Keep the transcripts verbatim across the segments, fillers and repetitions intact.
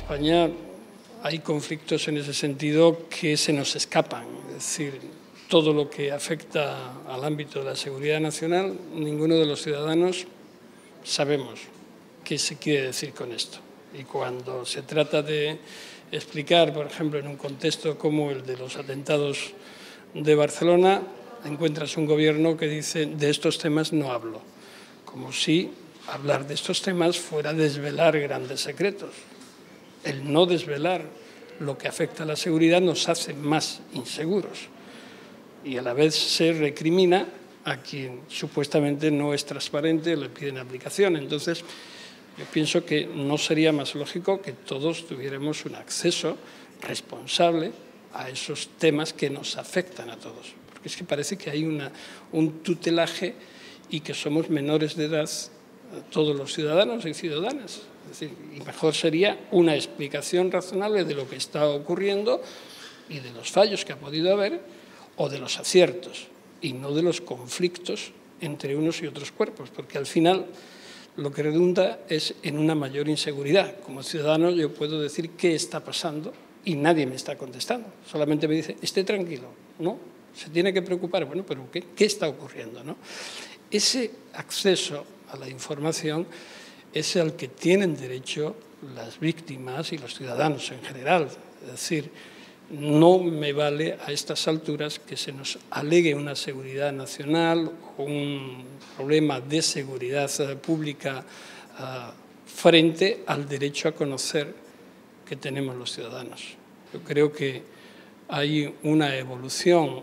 España hay conflictos en ese sentido que se nos escapan. Es decir, todo lo que afecta al ámbito de la seguridad nacional, ninguno de los ciudadanos sabemos qué se quiere decir con esto. Y cuando se trata de explicar, por ejemplo, en un contexto como el de los atentados de Barcelona, encuentras un gobierno que dice de estos temas no hablo, como si hablar de estos temas fuera desvelar grandes secretos. El no desvelar lo que afecta a la seguridad nos hace más inseguros y a la vez se recrimina a quien supuestamente no es transparente o le piden aplicación. Entonces, yo pienso que no sería más lógico que todos tuviéramos un acceso responsable a esos temas que nos afectan a todos. Porque es que parece que hay una, un tutelaje y que somos menores de edad todos los ciudadanos y ciudadanas. Es decir, y mejor sería una explicación razonable de lo que está ocurriendo y de los fallos que ha podido haber o de los aciertos y no de los conflictos entre unos y otros cuerpos, porque al final lo que redunda es en una mayor inseguridad. Como ciudadano yo puedo decir qué está pasando y nadie me está contestando. Solamente me dice, esté tranquilo. No, se tiene que preocupar. Bueno, pero ¿qué, qué está ocurriendo, ¿no? Ese acceso a la información es al que tienen derecho las víctimas y los ciudadanos en general. Es decir, no me vale a estas alturas que se nos alegue una seguridad nacional o un problema de seguridad pública uh, frente al derecho a conocer que tenemos los ciudadanos. Yo creo que hay una evolución,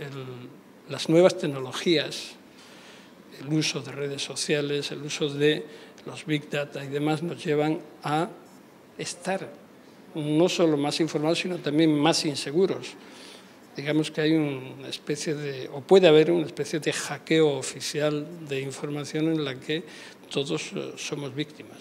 el, las nuevas tecnologías, el uso de redes sociales, el uso de los Big Data y demás nos llevan a estar no solo más informados, sino también más inseguros. Digamos que hay una especie de, o puede haber una especie de hackeo oficial de información en la que todos somos víctimas.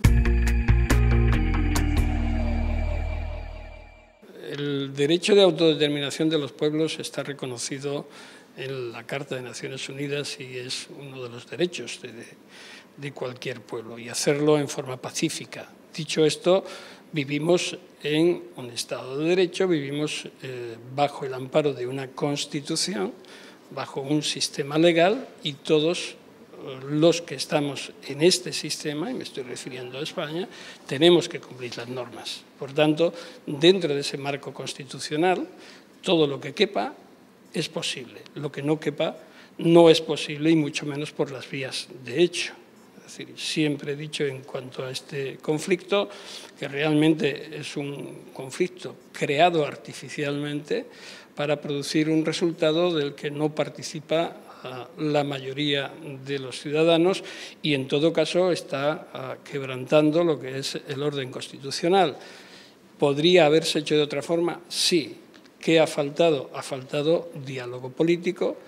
El derecho de autodeterminación de los pueblos está reconocido en la Carta de Naciones Unidas y es uno de los derechos de, de cualquier pueblo, y hacerlo en forma pacífica. Dicho esto, vivimos en un Estado de Derecho, vivimos eh, bajo el amparo de una Constitución, bajo un sistema legal, y todos los que estamos en este sistema, y me estoy refiriendo a España, tenemos que cumplir las normas. Por tanto, dentro de ese marco constitucional, todo lo que quepa es posible. Lo que no quepa no es posible, y mucho menos por las vías de hecho. Es decir, siempre he dicho en cuanto a este conflicto que realmente es un conflicto creado artificialmente para producir un resultado del que no participa la mayoría de los ciudadanos y en todo caso está quebrantando lo que es el orden constitucional. ¿Podría haberse hecho de otra forma? Sí. ¿Qué ha faltado? Ha faltado diálogo político.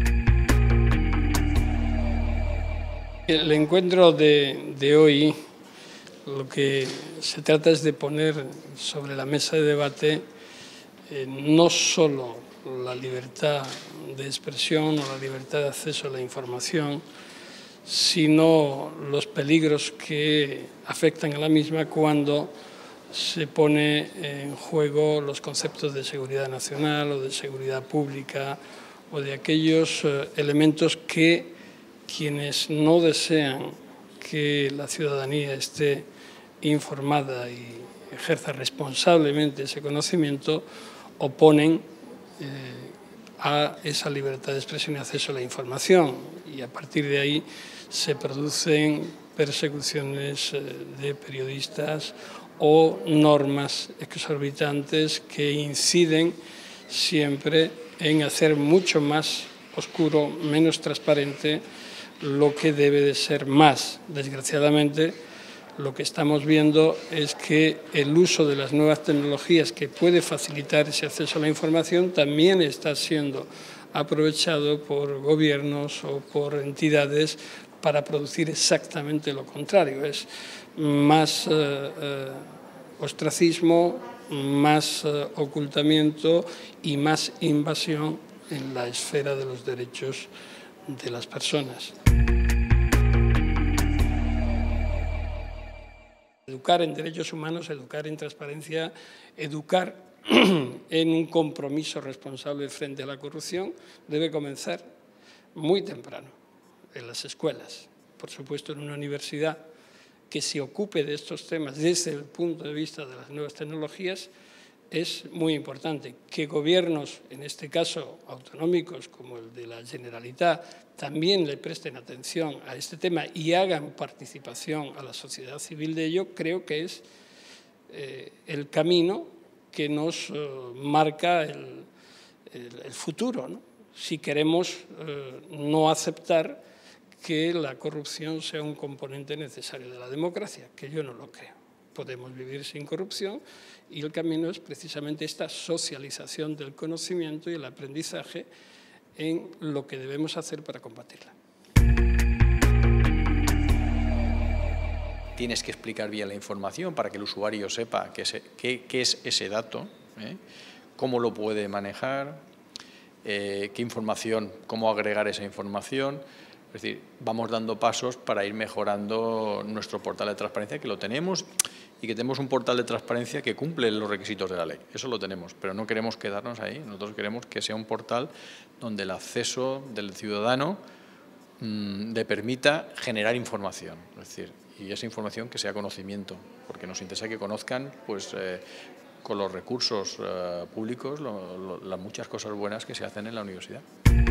El encuentro de, de hoy, lo que se trata es de poner sobre la mesa de debate eh, no solo la libertad de expresión o la libertad de acceso a la información, sino los peligros que afectan a la misma cuando se pone en juego los conceptos de seguridad nacional o de seguridad pública o de aquellos eh, elementos que quienes no desean que la ciudadanía esté informada y ejerza responsablemente ese conocimiento, oponen eh, a esa libertad de expresión y acceso a la información. Y a partir de ahí se producen persecuciones eh, de periodistas o normas exorbitantes que inciden siempre en hacer mucho más oscuro, menos transparente, lo que debe de ser más. Desgraciadamente, lo que estamos viendo es que el uso de las nuevas tecnologías que puede facilitar ese acceso a la información también está siendo aprovechado por gobiernos o por entidades para producir exactamente lo contrario. Es más eh, eh, ostracismo, más eh, ocultamiento y más invasión en la esfera de los derechos de las personas. Educar en derechos humanos, educar en transparencia, educar en un compromiso responsable frente a la corrupción debe comenzar muy temprano, en las escuelas, por supuesto en una universidad que se ocupe de estos temas desde el punto de vista de las nuevas tecnologías. Es muy importante que gobiernos, en este caso autonómicos como el de la Generalitat, también le presten atención a este tema y hagan participación a la sociedad civil de ello. Creo que es eh, el camino que nos eh, marca el, el, el futuro, ¿no? Si queremos eh, no aceptar que la corrupción sea un componente necesario de la democracia, que yo no lo creo. Podemos vivir sin corrupción y el camino es precisamente esta socialización del conocimiento y el aprendizaje en lo que debemos hacer para combatirla. Tienes que explicar bien la información para que el usuario sepa qué es, qué, qué es ese dato, ¿eh? Cómo lo puede manejar, eh, qué información, cómo agregar esa información. Es decir, vamos dando pasos para ir mejorando nuestro portal de transparencia, que lo tenemos, y que tenemos un portal de transparencia que cumple los requisitos de la ley. Eso lo tenemos, pero no queremos quedarnos ahí. Nosotros queremos que sea un portal donde el acceso del ciudadano mmm, le permita generar información. Es decir, y esa información que sea conocimiento, porque nos interesa que conozcan, pues, eh, con los recursos eh, públicos, lo, lo, las muchas cosas buenas que se hacen en la universidad.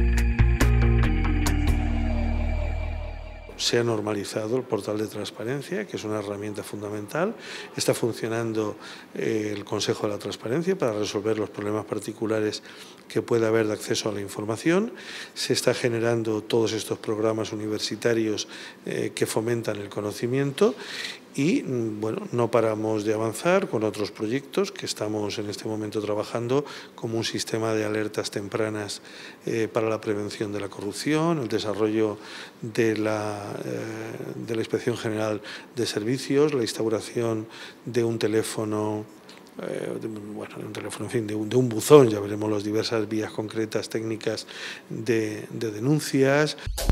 Se ha normalizado el portal de transparencia, que es una herramienta fundamental. Está funcionando eh, el Consejo de la Transparencia para resolver los problemas particulares que pueda haber de acceso a la información. Se está generando todos estos programas universitarios eh, que fomentan el conocimiento. Y bueno, no paramos de avanzar con otros proyectos que estamos en este momento trabajando, como un sistema de alertas tempranas eh, para la prevención de la corrupción, el desarrollo de la, eh, de la Inspección General de Servicios, la instauración de un teléfono, eh, de, bueno, un teléfono, en fin, de un, de un buzón. Ya veremos las diversas vías concretas técnicas de, de denuncias.